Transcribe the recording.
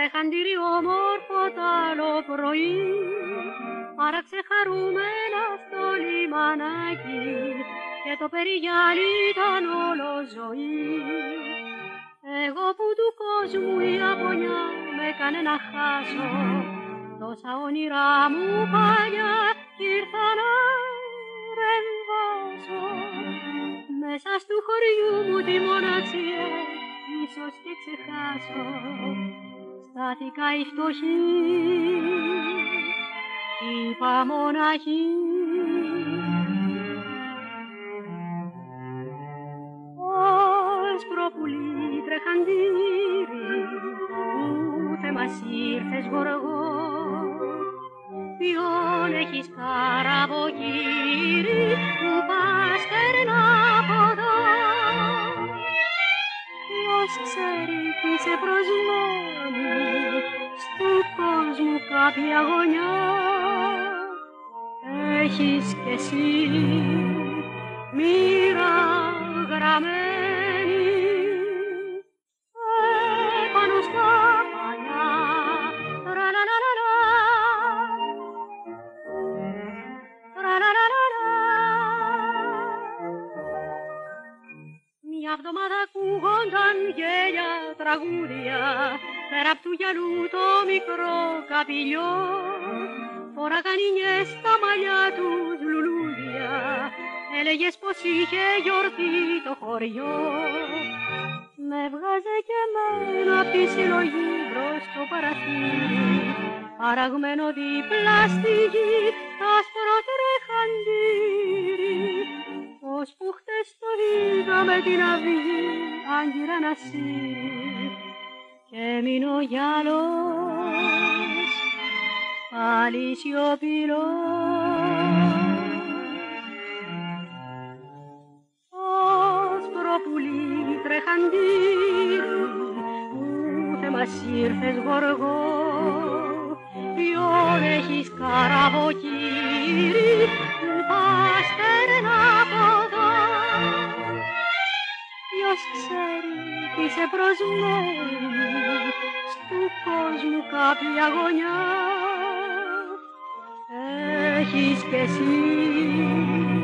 τρεχαντήρι όμορφο τ' άλλο πρωί, άραξε χαρούμενα στο λιμανάκι και το περιγυάλι ήταν όλο ζωή. Εγώ που του κόσμου η αγωνιά με έκανε να χάσω τόσα όνειρά μου παλιά κι ήρθα να ρεμβάσω. Μέσα στου χωριού μου τη μοναξιά ίσως και ξεχάσω. Στάθηκα η φτωχή κι είπα μοναχή. Άσπρο πουλί τρεχαντήρι, ούτε μας ήρθες γοργό. Ποιον έχεις καραβογύρι, που πας περνά από εδώ. Ποιος ξέρει τι σε προσμένει, στου κόσμου κάποια γωνιά. Έχεις κι εσύ μοίρα γραμμένη επάνω στα παλιά. Τραλαλαλαλα, τραλαλαλαλα. Μια βδομάδα ακούγονταν γέλια τραγούδια πέρα απ' του γυαλού το μικρό καπηλιό. Φοράγαν οι νιές στα μαλλιά τους λουλούδια, έλεγες πως είχε γιορτή το χωριό. Με βγάζε και εμένα απ' τη συλλογή μπρος στο παραθύρι, παραγμένο δίπλα στη γη, άσπρο τρεχαντήρι. Ως που χτες το είδα με την αυγή άγκυρα να σύρει και έμεινε ο γυαλός πάλι σιωπηλός. Άσπρο πουλί τρεχαντήρι, ούτε μας ήρθες γοργό. Ποιον έχεις καραβοκύρι, που πας περνά από εδώ. Ποιος ξέρει τι σε προσμένει, στου κόσμου κάποια γωνιά. Έχεις κι εσύ